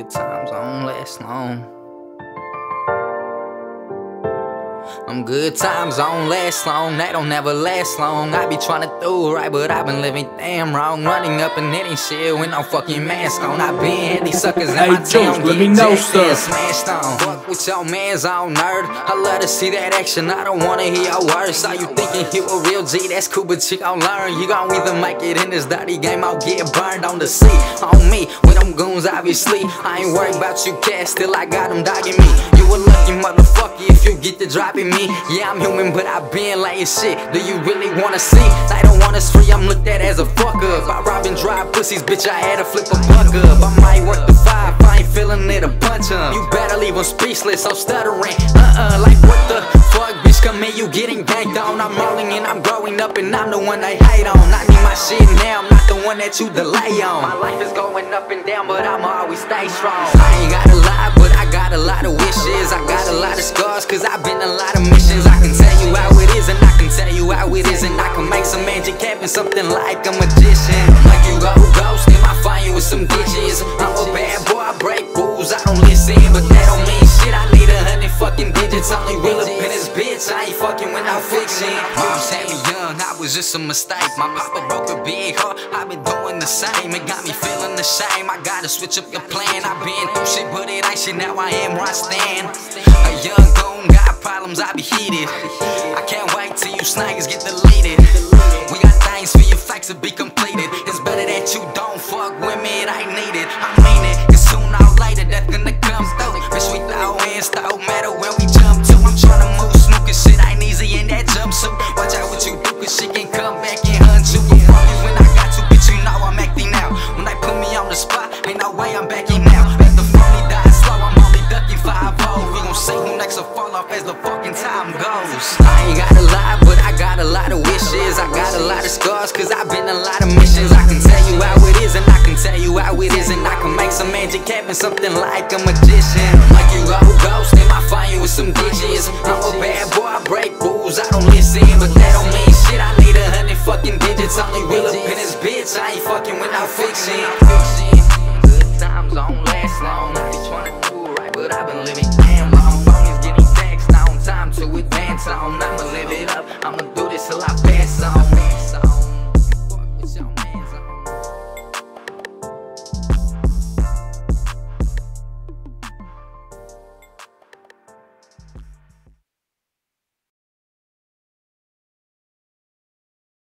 Good times don't last long. Them good times don't last long, they don't never last long. I be tryna do right, but I been living damn wrong. Running up and hitting shit with no fucking mask on. I been hit these suckers in my town, let me know, sir. Smashed on. Fuck with your mans on, nerd. I love to see that action, I don't wanna hear your words. Are you thinking you a real G? That's cool, but you gon' learn. You gon' either make it in this dirty game or get burned on the sea. On me, with them goons, obviously. I ain't worried about you cats, still I got them dogging me. You a lucky motherfucker if you get to dropping me. Yeah, I'm human, but I been laying shit. Do you really wanna see? They don't want us free, I'm looked at as a fuck up. I rob and drive pussies, bitch, I had to flip a buck up. I might work the 5, I ain't feeling it, a punch up. You better leave them speechless, so stuttering. Like what the fuck, bitch, come in, you getting ganked on. I'm rolling and I'm growing up and I'm the one they hate on. I need my shit now, I'm not the one that you delay on. My life is going up and down, but I'ma always stay strong. I ain't gotta lie, but I got a lot of wishes. I got a lot of scars, cause I've been a lot of missions. I can tell you how it is and I can tell you how it isn't. I can make some magic happen, something like a magician. Like you go ghost, then I find you with some ditches. I'm a bad boy, I break rules, I don't listen, but that don't mean shit. I need 100 fucking digits, only real up in this bitch. I ain't fucking with no fiction. You just had me young, I was just a mistake. My papa broke a big heart, I've been doing the same. It got me feeling the shame, I gotta switch up your plan. I've been through shit, but it ain't shit, now I am where I stand. A young goon, got problems, I be heated. I can't wait till you snaggers get deleted. We got things for your facts to be completed. It's better that you don't fuck with me, it ain't needed. I mean it, cause soon or later that's gonna come through. Bitch, we throw hands, throw metal when we jump to. I'm tryna move smooth, cause shit ain't easy in that jumpsuit. Watch out what you do, cause shit can come back and hunt you. I'm fucking when I got to, bitch, you know I'm acting out. When they put me on the spot, ain't no way I'm backing out. Let the phony die slow, I'm only ducking 5-0. We gon' see who next will fall off as the fucking time goes. I ain't gotta lie, but I got a lot of wishes. I got a lot of scars, cause I've been a lot of missions. I can tell you how it is and I can tell you how it isn't. I can make some magic happen, something like a magician. Like you go ghost, then I find you with some ditches. I'm a bad boy, I break rules, I don't listen, but that don't mean shit. I need 100 fucking digits, only real up in this bitch. I ain't fucking with no fiction. Good times don't last long. I be tryna do right, but I've been living damn long. Phone is getting taxed, now time to advance on. I'ma live it up, I'ma do this till I